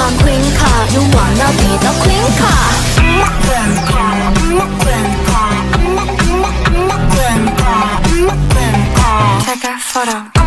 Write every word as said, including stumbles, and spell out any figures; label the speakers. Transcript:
Speaker 1: 엄마 퀸카 You wanna be the queen car 엄마 퀸카 엄마 퀸카 엄마 엄마 엄마 퀸카 엄마 퀸카 Take a photo